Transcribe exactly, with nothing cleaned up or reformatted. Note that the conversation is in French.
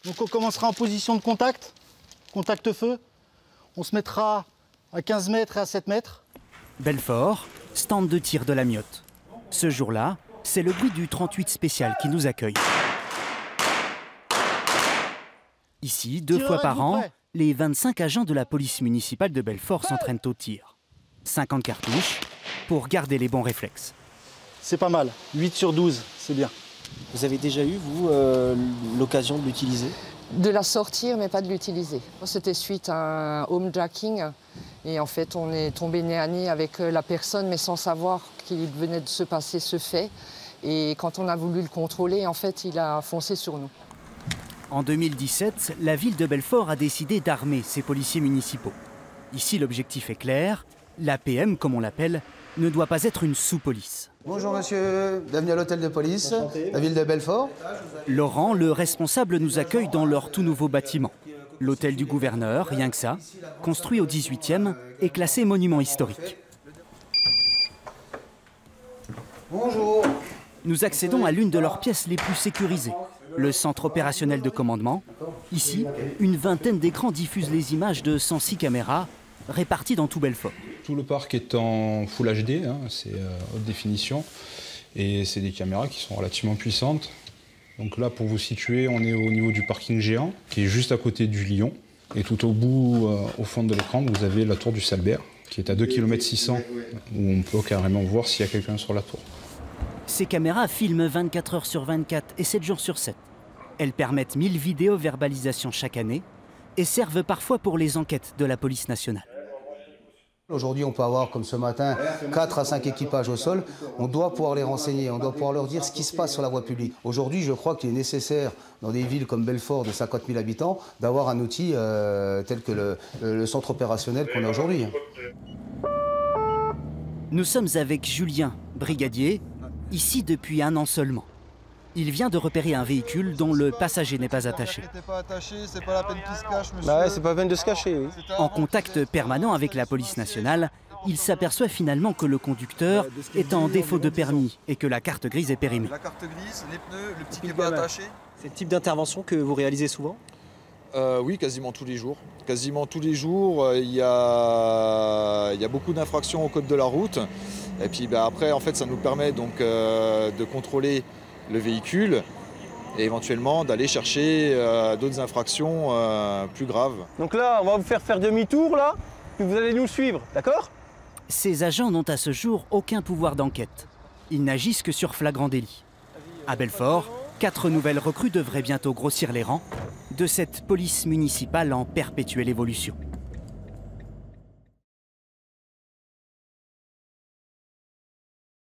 Donc on commencera en position de contact, contact feu. On se mettra à quinze mètres et à sept mètres. Belfort, stand de tir de la Miotte. Ce jour-là, c'est le bruit du trente-huit spécial qui nous accueille. Ici, deux fois par an, les vingt-cinq agents de la police municipale de Belfort s'entraînent au tir. cinquante cartouches pour garder les bons réflexes. C'est pas mal, huit sur douze, c'est bien. Vous avez déjà eu, vous, euh, l'occasion de l'utiliser? De la sortir, mais pas de l'utiliser. C'était suite à un homejacking. Et en fait, on est tombé nez à nez avec la personne, mais sans savoir qu'il venait de se passer ce fait. Et quand on a voulu le contrôler, en fait, il a foncé sur nous. En deux mille dix-sept, la ville de Belfort a décidé d'armer ses policiers municipaux. Ici, l'objectif est clair. L'A P M, comme on l'appelle, ne doit pas être une sous-police. Bonjour monsieur, bienvenue à l'hôtel de police, la ville de Belfort. Laurent, le responsable, nous accueille dans leur tout nouveau bâtiment. L'hôtel du gouverneur, rien que ça, construit au dix-huitième et classé monument historique. Bonjour. Nous accédons à l'une de leurs pièces les plus sécurisées, le centre opérationnel de commandement. Ici, une vingtaine d'écrans diffusent les images de cent six caméras réparties dans tout Belfort. Tout le parc est en Full H D, hein, c'est euh, haute définition, et c'est des caméras qui sont relativement puissantes. Donc là, pour vous situer, on est au niveau du parking géant, qui est juste à côté du Lion. Et tout au bout, euh, au fond de l'écran, vous avez la tour du Salbert, qui est à deux virgule six kilomètres, où on peut carrément voir s'il y a quelqu'un sur la tour. Ces caméras filment vingt-quatre heures sur vingt-quatre et sept jours sur sept. Elles permettent mille vidéo-verbalisations chaque année et servent parfois pour les enquêtes de la police nationale. Aujourd'hui, on peut avoir, comme ce matin, quatre à cinq équipages au sol. On doit pouvoir les renseigner, on doit pouvoir leur dire ce qui se passe sur la voie publique. Aujourd'hui, je crois qu'il est nécessaire, dans des villes comme Belfort de cinquante mille habitants, d'avoir un outil euh, tel que le, le centre opérationnel qu'on a aujourd'hui. Nous sommes avec Julien, brigadier, ici depuis un an seulement. Il vient de repérer un véhicule dont le passager n'est pas attaché. C'est pas la peine qu'il se cache, monsieur. Bah ouais, c'est pas la peine de se cacher, oui. En contact permanent avec la police nationale, il s'aperçoit finalement que le conducteur est en défaut de permis et que la carte grise est périmée. La carte grise, les pneus, le petit qui n'est pas attaché. C'est le type d'intervention que vous réalisez souvent? euh, Oui, quasiment tous les jours. Quasiment tous les jours, il y a, il y a beaucoup d'infractions au code de la route. Et puis bah, après, en fait, ça nous permet donc euh, de contrôler le véhicule et éventuellement d'aller chercher euh, d'autres infractions euh, plus graves. Donc là, on va vous faire faire demi-tour, là, puis vous allez nous suivre, d'accord? Ces agents n'ont à ce jour aucun pouvoir d'enquête. Ils n'agissent que sur flagrant délit. À Belfort, quatre nouvelles recrues devraient bientôt grossir les rangs de cette police municipale en perpétuelle évolution.